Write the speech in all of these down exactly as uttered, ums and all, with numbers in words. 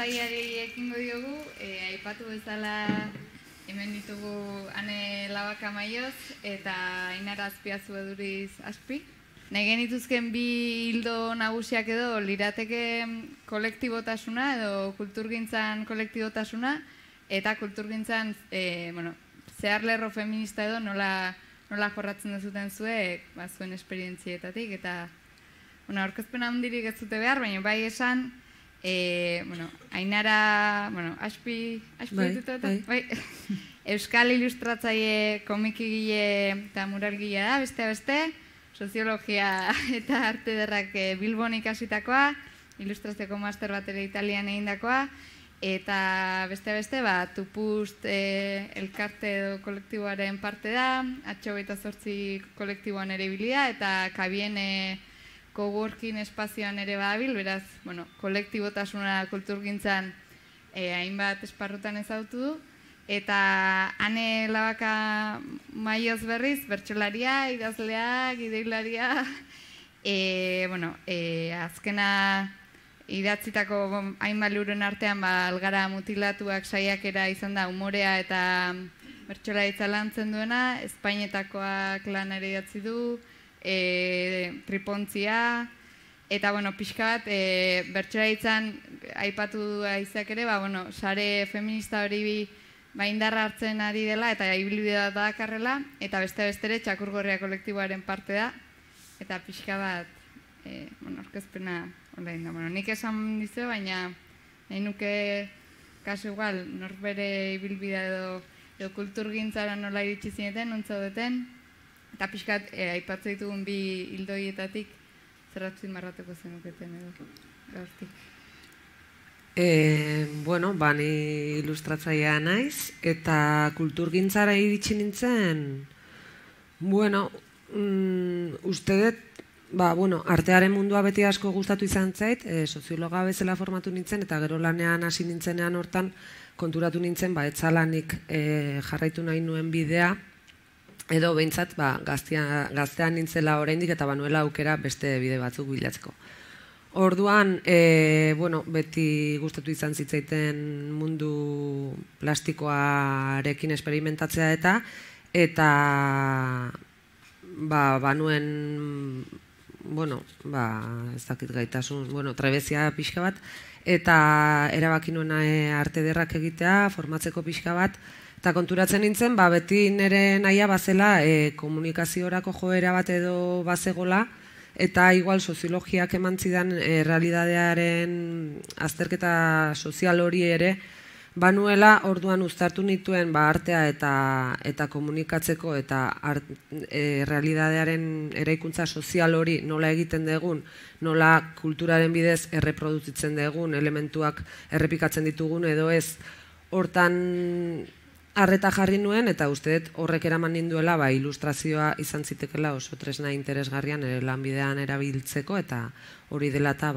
gaiari ekingo diogu, aipatu bezala hemen ditugu Ane Labaka Maioz eta Ainara Azpiazu Eduriz Azpi. Nahi genituzken bi hildo nagusiak edo lirateke kolektibotasuna edo kulturgintzan kolektibotasuna eta kulturgintzan zeharlerro feminista edo nola jorratzen duzuten zuek zuen esperientzietatik eta aurkezpen handirik ez dute behar, baina bai esan Ainara, Azpi, Euskal ilustratzaile, komikigile eta muralgilea da, beste beste, soziologia eta arte derrak Bilbon ikasitakoa, ilustrazioko master bat ere Italian egindakoa, eta beste beste, Tupust elkarte edo kolektiboaren parte da, H hogeita zortzi kolektiboan ere bilia, eta Kabien coworking espazioan ere badabil, beraz, kolektibotasuna kulturgintzan hainbat esparrutan ezagutu du, eta Ane Labaka Maioz berriz, bertsolaria, idazlea, gideilaria, azkena idatzitako hainbat libururen artean Algara mutilatuak saiakera izan da umorea eta bertsolaritza lantzen duena, Espainetakoak lan ere idatzi du, tripontzia, eta pixka bat bertsolaritzan aipatu aizak ere, sare feminista hori indarra hartzen ari dela eta ibilbidea da dakarrela, eta beste bestere Txakurgorria kolektiboaren parte da, eta pixka bat orkezpena online da. Nik esan dizu, baina nahi nuke kasu igual norbere ibilbidea edo kulturgintzara nola iritsi zineten, nontzaudeten, eta pixkat aipatzen ditugun bi hildoietatik zerratzen marratuko zenuketen edo gaurtik. Bueno, bani ilustratzailea naiz, eta kulturgintzara iritsi nintzen, bueno, uste dut, artearen mundua beti asko gustatu izan zait, soziologa bezala formatu nintzen, eta gero lanean hasi nintzenean hortan konturatu nintzen, etzalanik jarraitu nahi nuen bidea, edo behintzat gaztean nintzela oraindik eta banuela aukera beste bide batzuk bilatzeko. Orduan, beti gustatu izan zitzaiten mundu plastikoarekin esperimentatzea eta eta banuen ez dakit gaitasun, trebezia pixka bat, eta erabaki nuen arte ederrak egitea, formatzeko pixka bat, eta konturatzen nintzen, beti nire nahia bazela komunikaziorako joera bat edo bazegola, eta igual soziologiak eman zidan errealitatearen azterketa sozial hori ere, banuela orduan uztartu nituen artea eta komunikatzeko eta errealitatearen eraikuntza sozial hori nola egiten dugun, nola kulturaren bidez erreproduzitzen dugun, elementuak errepikatzen ditugun edo ez, hortan arreta jarri nuen, eta uste dut horrek eraman ninduela ilustrazioa izan zitekela oso tresna interesgarrian ere lanbidean erabiltzeko, eta hori dela eta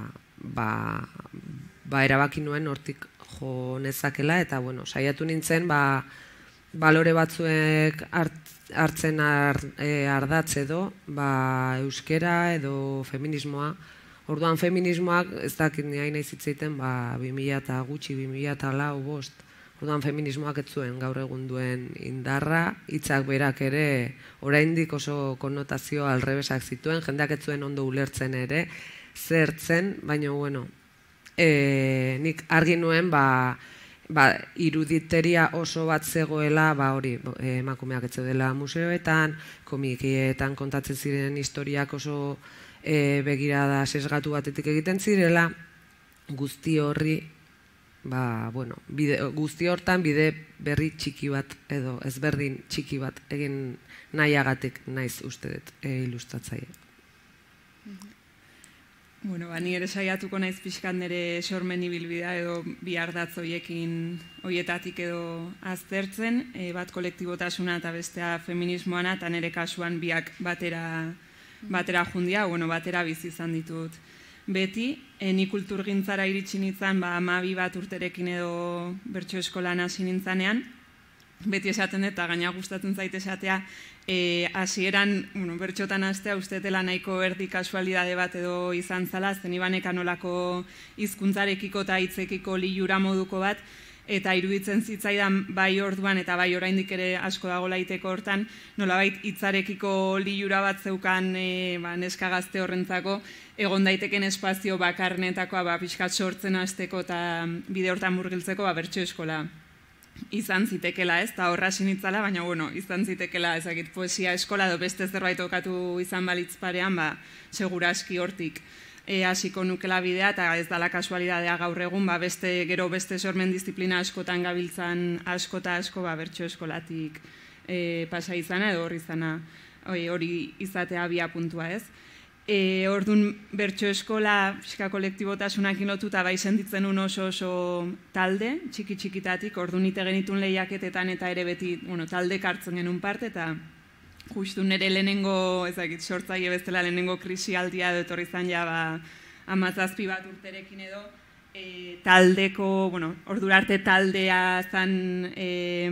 erabaki nuen hortik jo nezakela, eta saiatu nintzen balore batzuek hartzen ardatz edo euskera edo feminismoa. Orduan feminismoak ez dakit ni hain izitzeiten bi mila eta gutxi, bi mila eta lau bost. Orduan feminismoak ez zuen gaur egun duen indarra, hitzak berak ere oraindik oso konnotazio alrebesak zituen, jendeak ez zuen ondo ulertzen ere, zertzen, baina bueno, nik argi nuen iruditeria oso bat zegoela, hori emakumeak ez zeudela museoetan, komikietan kontatzen ziren historiak oso begirada sesgatu batetik egiten zirela, guzti horri guzti hortan bide berri txiki bat edo ezberdin txiki bat egin nahiagatik naiz uste dut ilustratzaile. Bueno, ni ere saiatuko naiz pixkat nire sormen ibilbidea edo bi ardatz horiekin horietatik edo aztertzen, bat kolektibotasuna eta bestea feminismoana, eta nire kasuan biak batera jundia, batera bizi izan ditut. Beti, ni kulturgintzara iritsi nintzen hamabi bat urterekin edo bertso eskolan hasi nintzanean, beti esaten dut, eta gaina gustatzen zaite esatea, hasieran, bueno, bertxotan hastea, uste dela nahiko erdi kasualidade bat edo izan zala, zen ibanek anolako hizkuntzarekiko eta hitzekiko lilura moduko bat, eta iruditzen zitzaidan bai orduan eta bai oraindik ere asko dago laiteko hortan, nolabait hitzarekiko lilura bat zeukan e, ba, neska gazte horrentzako, egon daiteken espazio bakarnetakoa ba, pixkat sortzen hasteko eta bide hortan murgiltzeko ba, bertso eskola izan zitekela, ez, eta horra sinitzala, baina bueno, izan zitekela, ezakit, poesia eskola edo beste zerbait okatu izan balitz parean, ba, seguraski hortik hasiko nukela bidea, eta ez dala kasualidadea gaur egun, ba, beste, gero beste sormen disiplina askotan gabiltzan asko eta asko ba, bertso eskolatik e, pasa izana edo hori izana hori, hori izatea bia puntua, ez. E, Orduan bertso eskola pixka kolektibotasunakin lotuta bai senditzen un oso oso talde, txiki txikitatik, orduan ite genitun lehiaketetan eta ere beti bueno, talde kartzen genuen parte, eta justu nire lehenengo, ezakit, sortzaile bezala lehenengo krisialdia edo etorri zan ja ba, amazazpi bat urterekin edo, e, taldeko, bueno, ordura arte taldea zan e,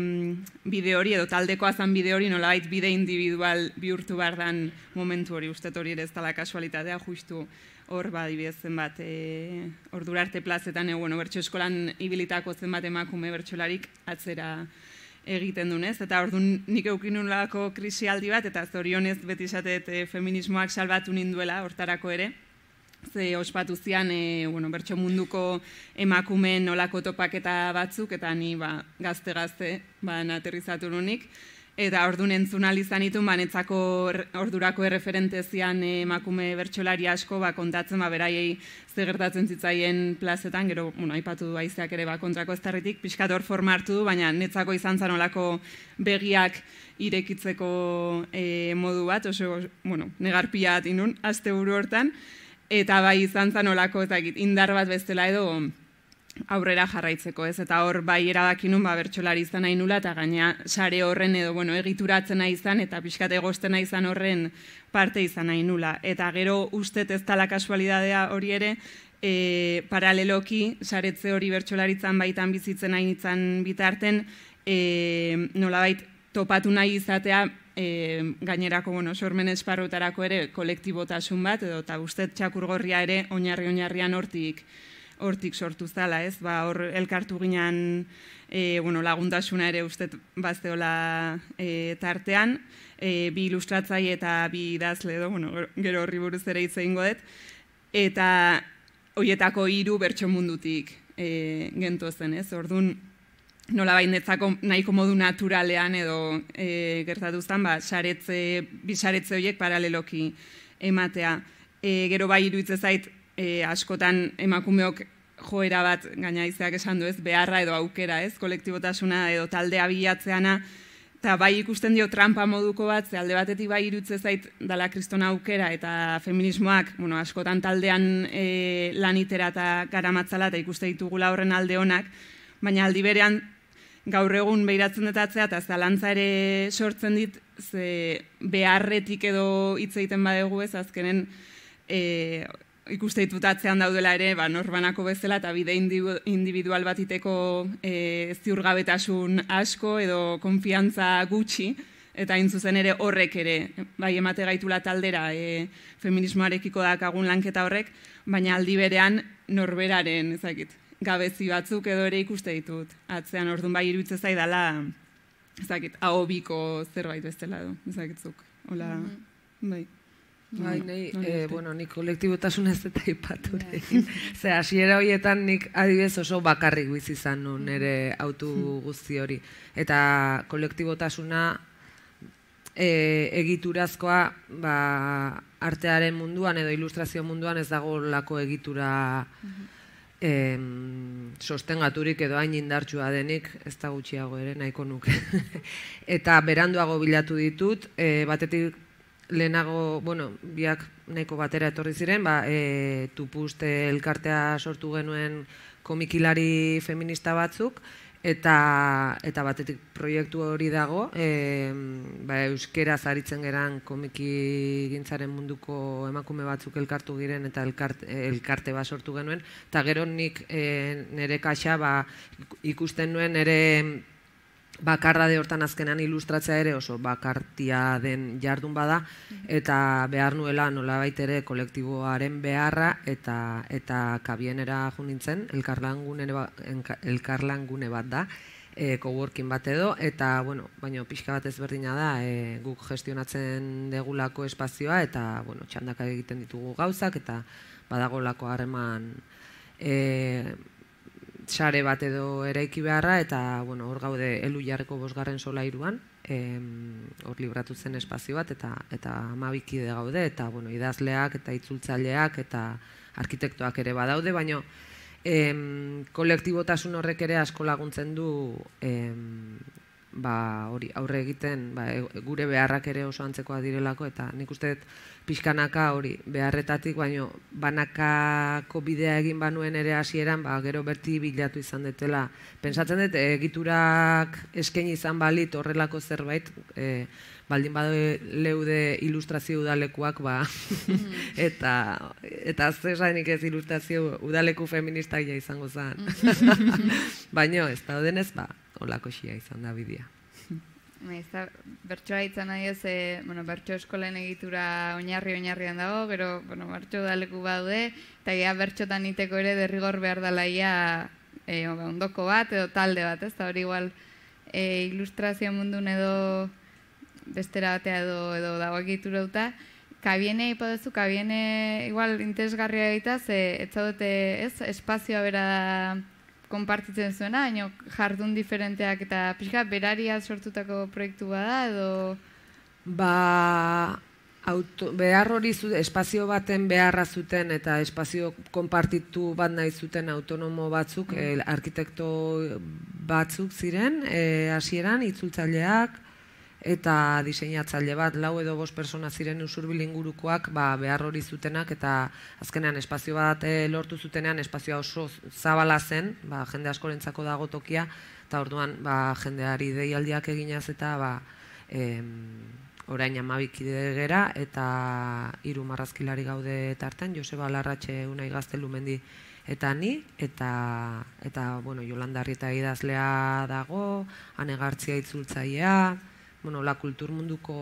bide hori, edo taldekoa zan bide hori, nolabait bide individual bihurtu behar dan momentu hori, uste hori ere ez dela kasualitatea, justu hor ba, adibidez zenbat, e, ordura arte plazetan, e, bueno, bertso eskolan ibilitako zenbat emakume bertsolarik atzera egiten dunez, eta orduan nik eukin nolako krisialdi bat, eta zorionez beti esatet e, feminismoak salbatu ninduela, hortarako ere, ze ospatu zian e, bueno, bertso munduko emakumeen nolako topaketa batzuk, eta ni ba, gazte-gazte ba, aterrizatu nunik, eta orduan entzun izan itun, ba, netzako ordurako erreferente zian e, emakume bertsolari asko ba, kontatzen ba, beraiei ze gertatzen zitzaien plazetan, gero, bueno, aipatu du aizeak ere ba, kontrako eztarritik, pixkat hor forma hartu du, baina netzako izan zan olako begiak irekitzeko e, modu bat, oso, bueno, negarpia atinun, aste buru hortan, eta bai izan zan olako, ezagit, indar bat bestela edo aurrera jarraitzeko, ez, eta hor bai erabakinun ba, bertsolari izan nahi nula, eta gaina sare horren edo, bueno, egituratzen nahi izan, eta pixkat egosten nahi izan horren parte izan nahi nula. Eta gero ustet ez dala kasualidadea hori ere, e, paraleloki, saretze hori bertsolaritzan baitan bizitzen nahi nintzen bitarten, e, nolabait topatu nahi izatea, e, gainerako, bueno, sormen esparrutarako ere kolektibotasun bat, edo eta ustet txakurgorria ere oinarri-oinarrian hortik hortik sortu zala, ez? Ba, hor elkartu ginen e, bueno, laguntasuna ere ustet bazteola e, tartean, e, bi ilustratzaile eta bi idazle edo, bueno, gero horri buruz ere hitz egingo dut, eta horietako hiru bertso mundutik e, gentozen, ez? Orduan, nola baindetzako nahiko modu naturalean edo e, gertatu zen, ba, saretze, bi saretze horiek paraleloki ematea. E, gero bai iruditze zait, E, askotan emakumeok joera bat gaina izeak esan du ez, beharra edo aukera ez, kolektibotasuna edo taldea bilatzeana, eta bai ikusten dio trampa moduko bat, ze alde batetik bai irutze zait dala kristona aukera eta feminismoak, bueno, askotan taldean e, lanitera eta garamatzala eta ikuste ditugula horren alde honak, baina aldi berean gaur egun behiratzen detatzea eta zalantza ere sortzen dit, ze beharretik edo hitz egiten badegu ez, azkenen e, ikuste ditutatzean daudela ere, ba, norbanako bezala eta bide individual batiteko e, ziurgabetasun asko edo konfiantza gutxi, eta hain zuzen ere horrek ere, bai emate gaitula taldera e, feminismoarekiko dakagun lanketa horrek, baina aldi berean norberaren, ezakit, gabezi batzuk edo ere ikuste ditut. Atzean orduan bai iruditzen zaidala, ezakit, ahobiko zerbait bestela edo, ezakitzuk. Hola, bai. Bai, nahi, e, bueno, nik kolektibotasun ez eta ipatu. Ze, hasiera horietan nik adibidez oso bakarrik bizi izan nun nire autu guzti hori. Eta kolektibotasuna e, egiturazkoa ba, artearen munduan edo ilustrazio munduan ez dago lako egitura e, sostengaturik edo hain indartsua denik, ez da gutxiago ere, nahiko nuke. Eta beranduago bilatu ditut, e, batetik lehenago, bueno, biak nahiko batera etorri ziren, ba, e, Tupust elkartea sortu genuen komikilari feminista batzuk, eta, eta batetik proiektu hori dago, e, ba, euskera zaritzen geran komiki gintzaren munduko emakume batzuk elkartu giren eta elkarte, elkarte bat sortu genuen, eta gero nik e, nire kaxa ba, ikusten nuen nire bakarra de hortan azkenan ilustratzea ere oso bakartia den jardun bada, eta behar nuela nolabait ere kolektiboaren beharra eta eta kabienera jo nintzen, elkarlangune bat, elkarlangune bat da, e, coworking bat edo, eta, bueno, baina pixka bat ezberdina da, e, guk gestionatzen degulako espazioa, eta, bueno, txandaka egiten ditugu gauzak, eta badagolako harreman e, sare bat edo eraiki beharra, eta, bueno, hor gaude elu jarreko bosgarren solairuan, hor libratu zen espazio bat, eta eta amabikide gaude, eta, bueno, idazleak, eta itzultzaileak, eta arkitektoak ere badaude, baina Em, kolektibotasun horrek ere asko laguntzen du em, ba, hori, aurre egiten ba, e, gure beharrak ere oso antzekoa direlako, eta nik uste dut pixkanaka hori beharretatik, baino banakako bidea egin banuen ere hasieran, ba, gero berti bilatu izan detela. Pentsatzen dut, egiturak eskaini izan balit horrelako zerbait, e, baldin badu leude ilustrazio udalekuak, ba, eta eta zesanik ez ilustrazio udaleku feministak ja izango zen. Baina ez da denez, ba, holako xia izan da bidea. Bertsoa izan nahi ez, bueno, bertso eskolen egitura oinarri-oinarrian dago, gero, bueno, bertso udaleku badaude, eta ja bertxotan iteko ere derrigor behar dalaia e, ondoko bat edo talde bat, ez da hori igual e, ilustrazio mundun edo bestera batea edo, edo dago egitura duta, kabiene ipodezu, kabiene igual interesgarria egita, ze ez zaudete ez, espazioa bera konpartitzen zuena, baina jardun diferenteak eta pixka beraria sortutako proiektu bada edo... Ba, auto, behar hori zu, espazio baten beharra zuten eta espazio konpartitu bat nahi zuten autonomo batzuk, mm. eh, arkitekto batzuk ziren, eh, hasieran itzultzaileak, eta diseinatzaile bat, lau edo bost persona ziren usurbil ingurukoak ba, behar hori zutenak, eta azkenean espazio bat e, lortu zutenean espazioa oso zabala zen, ba, jende askorentzako dago tokia, eta orduan ba, jendeari deialdiak eginaz eta ba, em, orain amabikide gera, eta hiru marrazkilari gaude tartean, Joseba Larratxe, Unai Gaztelu Mendi eta ni, eta, eta bueno, Jolanda Arrieta idazlea dago, Ane Gartzia itzultzailea, bueno, la kultur munduko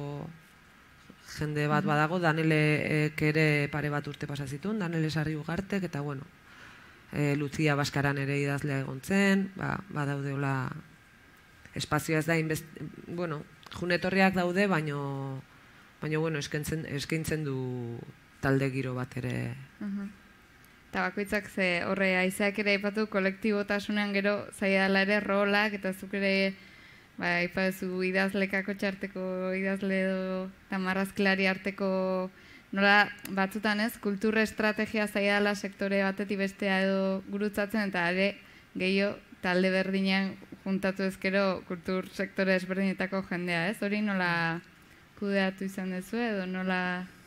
jende bat badago, Danelek ere pare bat urte pasa zituen, Danele Sarri Ugartek, eta bueno, e, Lucia Baskaran ere idazlea egon zen, ba, badaudeola espazioa ez da, inbest, bueno, junetorriak daude, baino, baino bueno, eskaintzen, eskaintzen du talde giro bat ere. Uh-huh. Eta bakoitzak ze horre aizeak ere aipatu kolektibotasunean gero zaila dela ere rolak, eta zuk ere ba, ipadezu idazlekako txarteko idazle edo eta marrazkilari arteko nola batzutan ez, kultura estrategia zaila dela sektore batetik bestea edo gurutzatzen, eta ere gehiago talde berdinean juntatu ezkero kultur sektore ezberdinetako jendea, ez? Hori nola kudeatu izan duzu edo nola...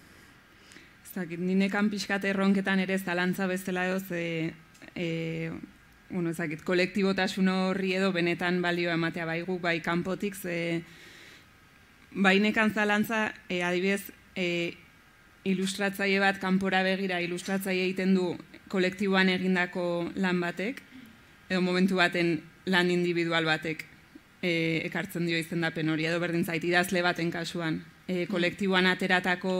Zakit, ninekan pixkat erronketan ere zalantza bezala edo ze... E, bueno, ezakit, kolektibotasun horri edo benetan balioa ematea bai guk, bai kanpotik, ze bai nekan zalantza, e, adibidez, e, ilustratzaile bat kanpora begira ilustratzaile egiten du kolektiboan egindako lan batek, edo momentu baten lan individual batek e, ekartzen dio izendapen hori, edo berdin zait, idazle baten kasuan. E, kolektiboan ateratako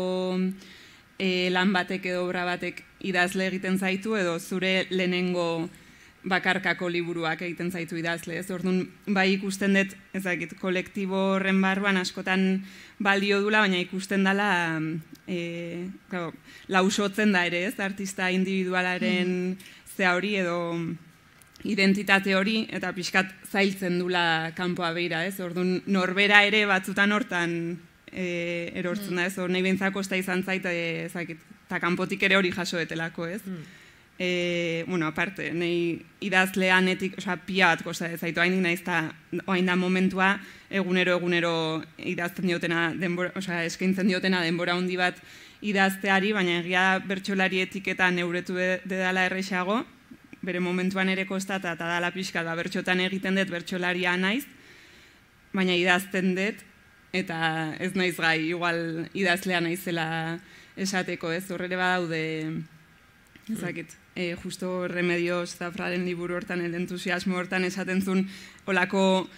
e, lan batek edo obra batek idazle egiten zaitu, edo zure lehenengo bakarkako liburuak egiten zaitu idazle, ez? Orduan, bai ikusten dut, ezakit, kolektibo horren barruan askotan balio dula, baina ikusten dela e, claro, lausotzen da ere, ez? Artista individualaren mm. zea hori edo identitate hori, eta pixkat zailtzen dula kanpoa beira, ez? Orduan, norbera ere batzutan hortan e, erortzen mm. da, ez? Hor, nahi behintzako kosta izan zait, ezakit, eta kanpotik ere hori jaso etelako, ez? Mm. E, bueno, aparte, nahi idazleanetik, osea, pia bat kosta zaitu, hain nahiz eta hain da momentua egunero egunero idazten diotena, denbora, osea, eskaintzen diotena denbora handi bat idazteari, baina egia bertsolarietik eta neuretu dedala errexago, bere momentuan ere kostata eta dala pixka da bertxotan egiten dut bertsolaria naiz, baina idazten dut, eta ez naiz gai, igual idazlea naizela esateko, ez horrere badaude, ezakit, e, justo Remedios Zafraren liburu hortan, el entusiasmo hortan esaten zuen olako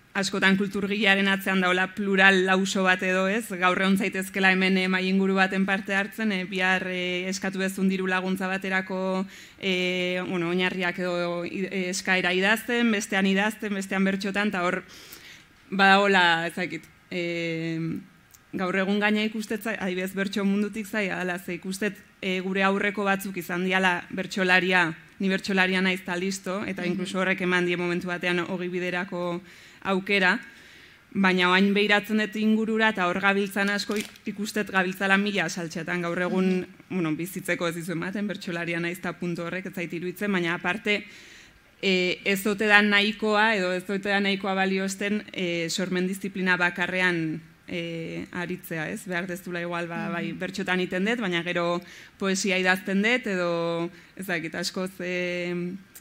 askotan kulturgilearen atzean daula plural lauso bat edo ez, gaur egon zaitezkela hemen e, mai inguru baten parte hartzen, e, bihar e, eskatu bezun diru laguntza baterako e, bueno, oinarriak edo e, eskaera idazten, bestean idazten, bestean bertxotan, eta hor badagola, ezakit, e, gaur egun gaina ikustetzai, adibidez bertso mundutik zai, adala, ze ikustet e, gure aurreko batzuk izan diala bertsolaria, ni bertsolaria naiz ta listo, eta inkluso horrek eman die momentu batean ogi biderako aukera, baina oain behiratzen dut ingurura eta hor gabiltzan asko ikustet gabiltzala mila saltxetan gaur egun bueno, bizitzeko ez dizu ematen, bertsolaria naiz eta puntu horrek ez zait iruditzen, baina aparte e, ez ote da nahikoa edo ez ote da nahikoa balioesten e, sormen disiplina bakarrean e, aritzea, ez? Behar dezula igual ba, bai, bertxotan iten dut, baina gero poesia idazten dut edo ezakit askoz e,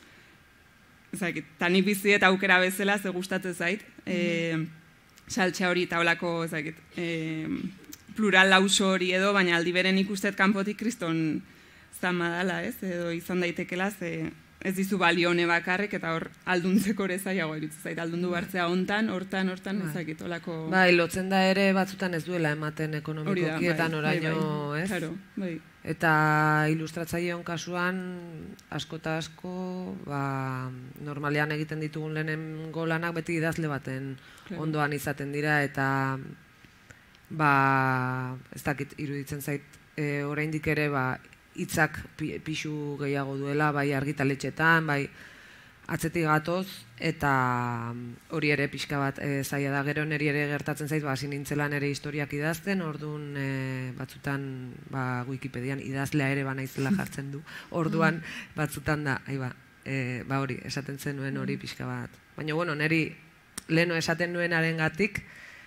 ezakit, tani bizi eta aukera bezala ze gustatzen zait, e, saltxa hori eta olako ezakit, e, plural lauso hori edo, baina aldi beren ikustet kanpotik kriston zama dala, ez? Edo izan daitekela, ze ez dizu balione bakarrik eta hor alduntzeko ere zailago iruditzen zait, aldundu bartzea hontan, hortan, hortan, ezakit, olako... Bai, lotzen da ere batzutan ez duela ematen ekonomikokietan oraino, ez? Claro, bai. Eta ilustratzaileon kasuan, asko eta asko, ba, normalean egiten ditugun lehenen golanak beti idazle baten ondoan izaten dira, eta ba, ez dakit iruditzen zait, e, oraindik ere, ba, hitzak pixu gehiago duela, bai argitaletxetan, bai atzetik gatoz, eta hori ere pixka bat e, zaila da, gero niri ere gertatzen zait, ba, hasi nintzela nire historiak idazten, orduan e, batzutan ba, Wikipedian idazlea ere banaizela jartzen du, orduan batzutan da, ai ba, e, ba hori, esaten zenuen hori pixka bat. Baina, bueno, niri leheno esaten nuenaren gatik,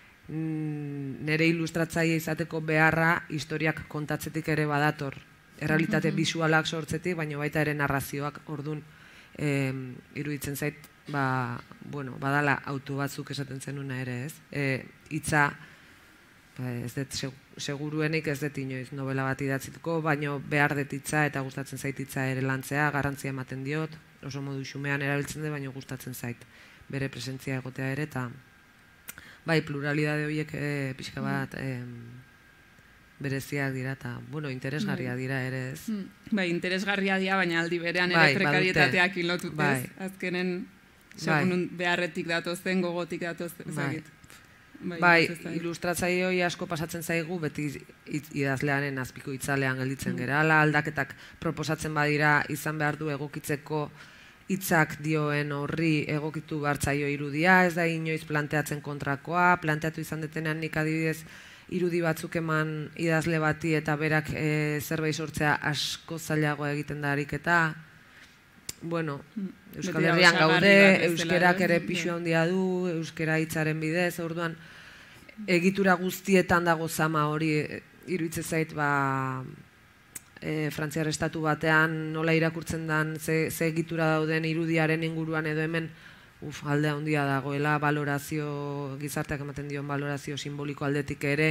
nire ilustratzaile izateko beharra historiak kontatzetik ere badator, errealitate bisualak sortzetik, baina baita ere narrazioak, orduan, e, iruditzen zait, ba, bueno, badala auto batzuk esaten zenuna ere, ez? E, itza, ba, ez dut, seguruenik ez dut inoiz novela bat idatzituko, baina behar dut itza eta gustatzen zait itza ere lantzea, garrantzia ematen diot, oso modu xumean erabiltzen dut, baina gustatzen zait bere presentzia egotea ere, eta bai, pluralidade horiek e, pixka bat... E, bereziak dira eta, bueno, interesgarria dira ere, ez? Bai, interesgarria dira, baina aldi berean ere prekarietateak inlotut, ez? Azkenen, segun beharretik datozen, gogotik datozen, ezagit. Bai, ilustratzaile hori asko pasatzen zaigu, beti idazlearen azpiko itzalean gelditzen gerala, aldaketak proposatzen badira izan behar du egokitzeko hitzak dioen horri egokitu bartzaio irudia, ez da inoiz planteatzen kontrakoa, planteatu izan detenean nik adibidez, irudi batzuk eman idazle bati eta berak e, zerbait sortzea asko zailagoa egiten da ariketa. Bueno, Euskal Herrian gaude, euskerak ere pixu handia du, euskera hitzaren bidez, orduan egitura guztietan dago zama hori, iruditzen zait, ba, e, Frantziar estatu batean nola irakurtzen den, ze, ze egitura dauden irudiaren inguruan edo hemen, Uf, alde handia dagoela, valorazio, gizarteak ematen dion valorazio simboliko aldetik ere,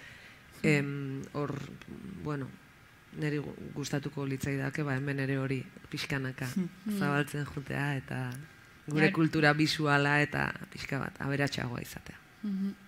hor, bueno, niri gustatuko litzaidake, ba, hemen ere hori pixkanaka zabaltzen jutea, eta gure kultura bisuala eta pixka bat, aberatsagoa izatea.